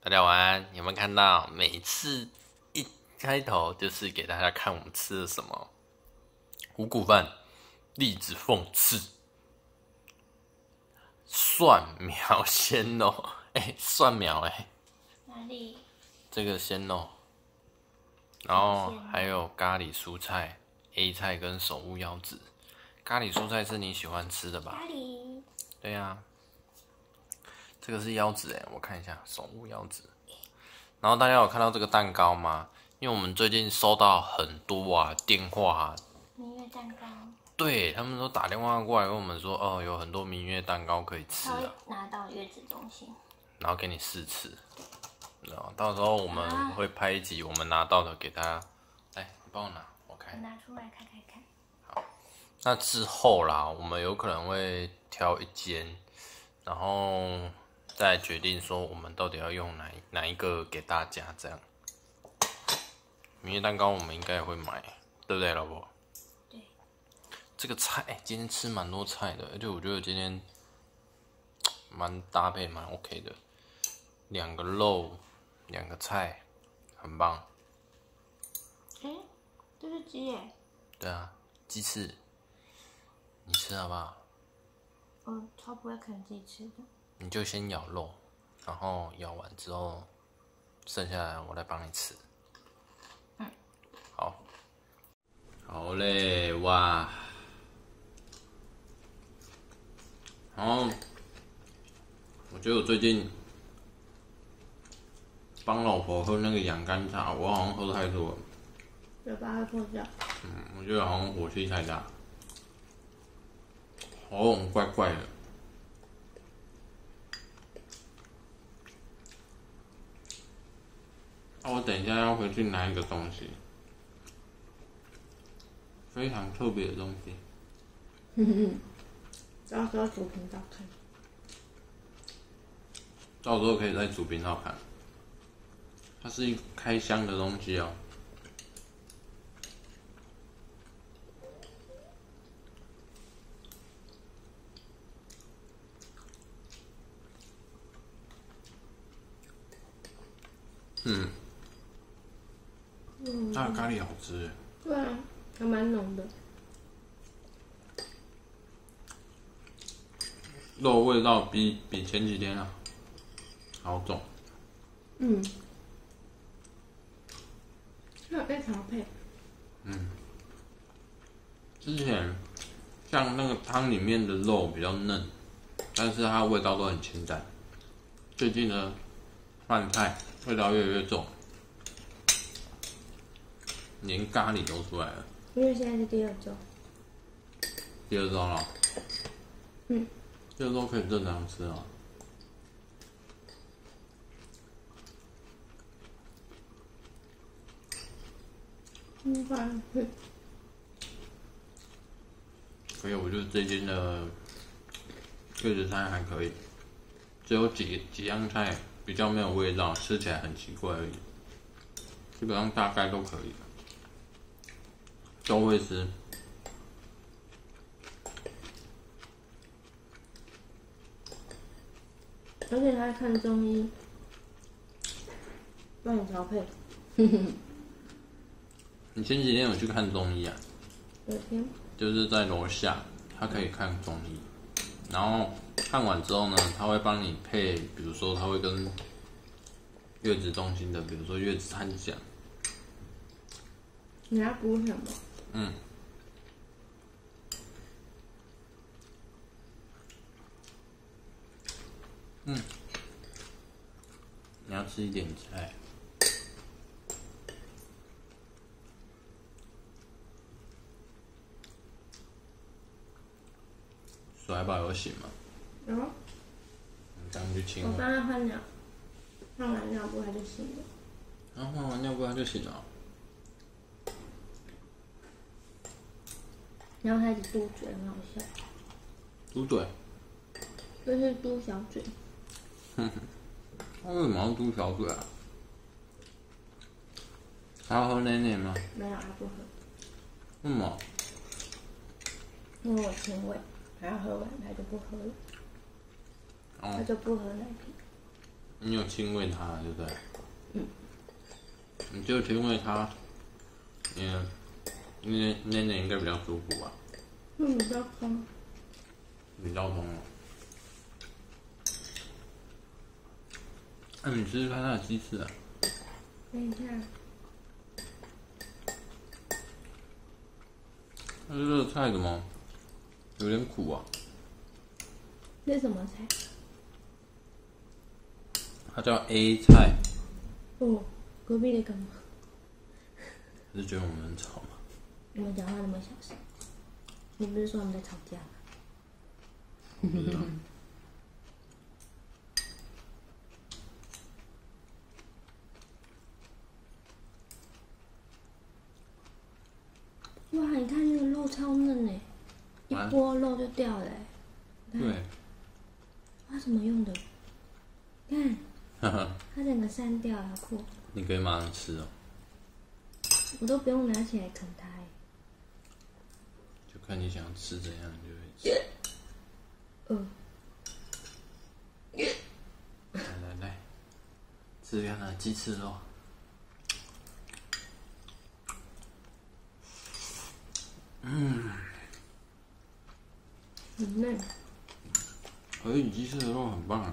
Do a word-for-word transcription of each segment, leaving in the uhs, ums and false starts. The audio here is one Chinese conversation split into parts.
大家晚安。有没有看到每次一开头就是给大家看我们吃了什么？五谷饭、栗子凤翅、蒜苗鲜肉，哎、欸，蒜苗哎、欸， 哪里？ 这个鲜肉，然后还有咖喱蔬菜、A 菜跟手务腰子。咖喱蔬菜是你喜欢吃的吧？ 咖喱。 对呀、啊，这个是腰子哎，我看一下手务腰子。然后大家有看到这个蛋糕吗？因为我们最近收到很多啊电话啊， 蜜月蛋糕。对， 他们都打电话过来跟我们说，哦，有很多蜜月蛋糕可以吃啊， 拿到月子中心， 然后给你试吃。然后到时候我们会拍一集我们拿到的给大家。来，你帮我拿，我看。 我拿出来看看看。 好，那之后啦，我们有可能会挑一间，然后再决定说我们到底要用哪哪一个给大家这样。蜜月蛋糕我们应该也会买，对不对，老婆？ 对。 这个菜，欸、今天吃蛮多菜的，而且我觉得今天蛮搭配蛮 OK 的，两个肉，两个菜，很棒。 哎、欸，这是鸡耶。 对啊，鸡翅，你吃好不好？ 我超不会啃鸡翅的。 你就先咬肉，然后咬完之后，剩下来我来帮你吃。 嗯， 好，好嘞，哇！然后，我觉得我最近帮老婆喝那个养肝茶，我好像喝太多了， 嘴巴会破掉。 嗯，我觉得好像火气太大，喉咙怪怪的。那、啊、我等一下要回去拿一个东西，非常特别的东西。 哼哼，到时候主频道看。 到时候可以在主频道看。它是一个开箱的东西哦。嗯， 嗯， 它的咖喱好吃耶。 对啊，还蛮浓的。 肉味道比比前几天啊好重。 嗯，还有被调配。 嗯，之前像那个汤里面的肉比较嫩，但是它的味道都很清淡。最近呢，饭菜味道越来越重，连咖喱都出来了。 因为现在是第二周。 第二周了。 嗯。 第二周可以正常吃啊。 嗯，反正可以，我觉得这间的月子餐还可以，只有几几样菜比较没有味道，吃起来很奇怪而已。基本上大概都可以，都会吃。 而且他看中医，帮你调配。 你前几天有去看中医啊？ 有天。 就是在楼下，他可以看中医，然后看完之后呢，他会帮你配，比如说他会跟月子中心的，比如说月子餐讲。 你要补什么？ 嗯。嗯。你要吃一点菜。水海宝有醒吗？ 有。你刚去亲我帮他换尿，换完尿布他就醒了。 然后换完尿布他就醒了。 然后他一直嘟嘴，很好笑。 嘟嘴？ 就是嘟小嘴。 哼哼，他为什么要嘟小嘴啊？他要喝奶奶吗？ 没有，他不喝。 为什么？ 因为我亲喂，他要喝完他就不喝了。哦。他就不喝奶瓶。 你有亲喂它，对不对？ 嗯。 你就亲喂它，嗯，那那那应该比较舒服吧？ 嗯，比较空。 比较通哦。那、啊、你试试看它的鸡翅啊。 等一下。 那这个菜怎么有点苦啊？ 这是什么菜？ 它叫 A 菜。 哦，隔壁在干嘛？ 是觉得我们很吵吗？ 你们讲话那么小声，你不是说我们在吵架吗？ 不知道。 哇，你看那个肉超嫩哎，一剥肉就掉了哎。 对。 它怎么用的？看，它整个散掉，好酷。 你可以马上吃哦。 我都不用拿起来啃它哎。 就看你想吃怎样，你就会吃。 嗯。 来来来，吃看它鸡翅肉。嗯。 很嫩。 而且鸡翅的肉很棒啊。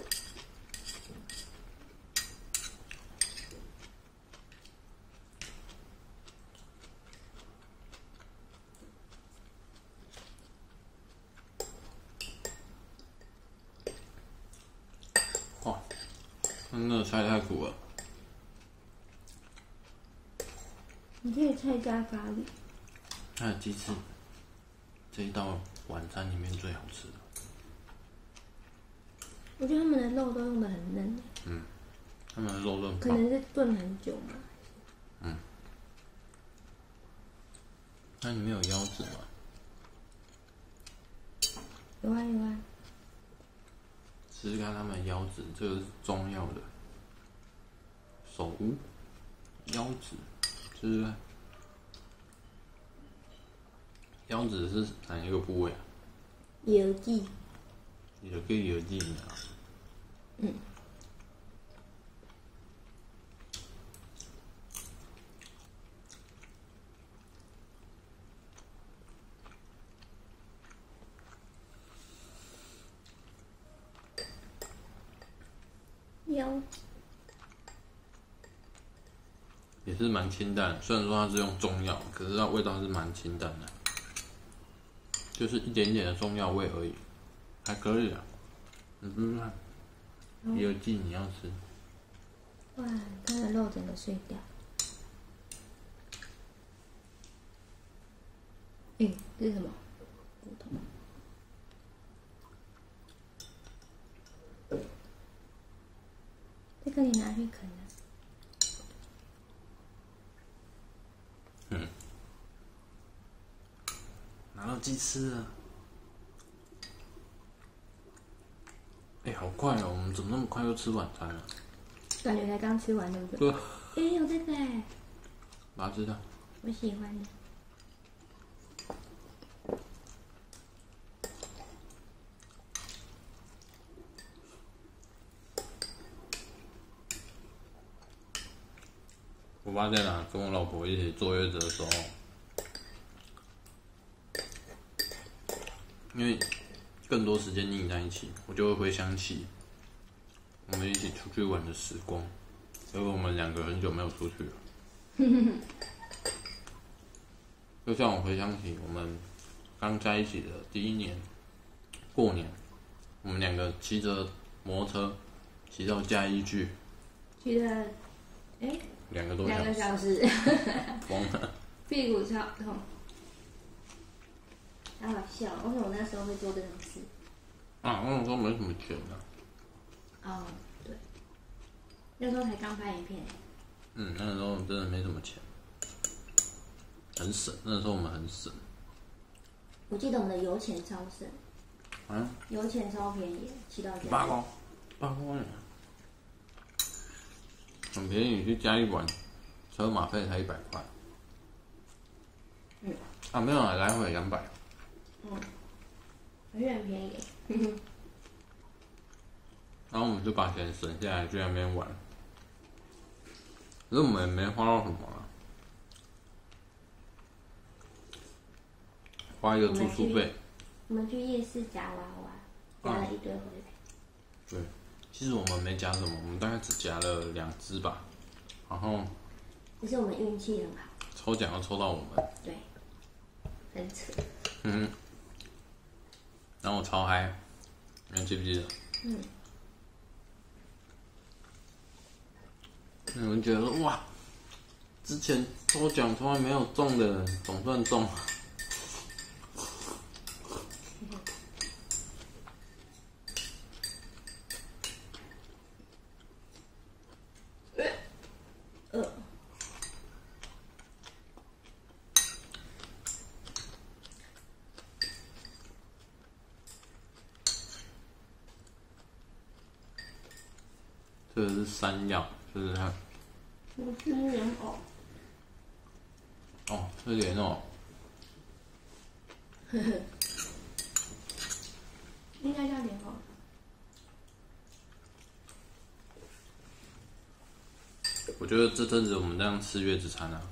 哇，那个菜太苦了。 你可以菜加咖喱。 它的鸡翅，这一道晚餐里面最好吃的。 我觉得他们的肉都用的很嫩。 嗯，他们的肉都很棒。 可能是炖很久嘛。 嗯。那里面有腰子吗？ 有啊有啊。 试试看他们的腰子，这个是中药的。手乌腰子，试试看。腰子是哪一个部位啊？ 腰肌。 有个腰肌呢。 嗯。腰。 也是蛮清淡，虽然说它是用中药，可是它味道是蛮清淡的，就是一点点的中药味而已，还可以啊。你不是看，腰肌你要吃。 哇，它的肉整个碎掉。哎，这是什么？骨头。这个你拿去啃啊。 嗯。拿到鸡翅了。哎、欸，好快哦！我们怎么那么快就吃晚餐了？ 感觉才刚吃完，对不对？ 对。 哎、欸，有这个哎。 哪知道？ 我喜欢的。 我发现啊，跟我老婆一起坐月子的时候，因为更多时间腻在一起，我就会回想起我们一起出去玩的时光，因为我们两个很久没有出去了。就像我回想起我们刚在一起的第一年过年，我们两个骑着摩托车骑到嘉义去， 骑了，哎、欸， 两个多两个小时， 疯了， 屁股超痛，好好笑。为什么我那时候会做这种事？ 啊，那时候没什么钱啊。 哦，对，那时候才刚拍影片。 嗯，那时候真的没什么钱，很省。那时候我们很省。 我记得我们的油钱超省。 啊？ 油钱超便宜，骑到家。 八公，八公耶，很便宜。去嘉义玩，车马费才一百块。 嗯。 啊，没有啊，来回两百。 嗯，还是很便宜。 啊， 然后我们就把钱省下来去那边玩。可是我们也没花到什么啊，花一个住宿费。 我们去夜市夹娃娃，夹了一堆回来。 对，其实我们没夹什么，我们大概只夹了两只吧。然后， 可是我们运气很好， 抽奖又抽到我们。 对，很扯。 嗯，然后我超嗨，你记不记得？嗯。你们觉得哇，之前抽奖从来没有中的，总算中了。 呃。 这个是山药，试试看。 我是莲藕。 哦，是莲藕。 呵呵。应该叫莲藕。 我觉得这阵子我们这样吃月子餐啊，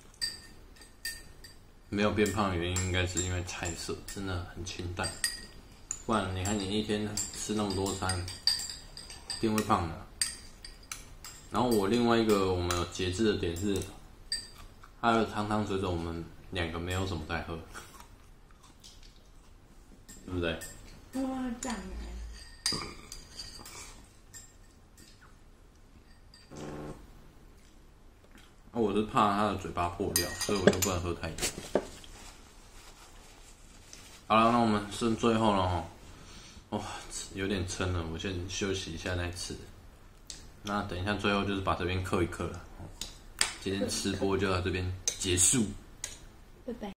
没有变胖的原因，应该是因为菜色真的很清淡。不然你看你一天吃那么多餐，一定会胖的。然后我另外一个我们有节制的点是，它的汤汤水水我们两个没有什么在喝，对不对？ 哇，酱来。 啊，我是怕他的嘴巴破掉，所以我就不能喝太多。好了，那我们剩最后了哈。哇、哦，有点撑了，我先休息一下再吃。那等一下最后就是把这边刻一刻了。今天吃播就到这边结束。 拜拜。